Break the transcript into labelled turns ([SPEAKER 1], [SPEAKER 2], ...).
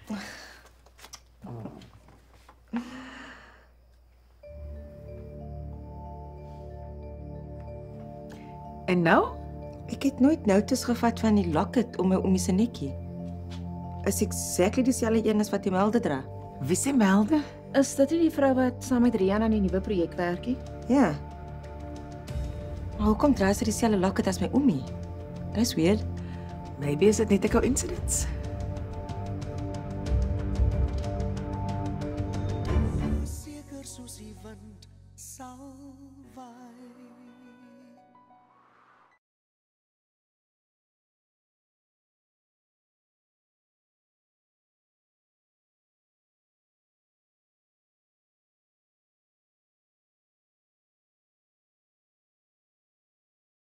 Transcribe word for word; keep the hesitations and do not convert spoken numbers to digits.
[SPEAKER 1] En nou?
[SPEAKER 2] Ek het nooit notice gevat van die locket om my oomie se nekkie. Is exactly dieselfde een as wat Imelda dra.
[SPEAKER 1] Wie se Melde?
[SPEAKER 3] Is dit nie die vrou wat saam met Rian aan die nuwe projek werk nie?
[SPEAKER 2] Ja. Maar hoekom dra sy dieselfde locket as my oomie? Dis weird.
[SPEAKER 1] Maybe is dit net 'n coincidence.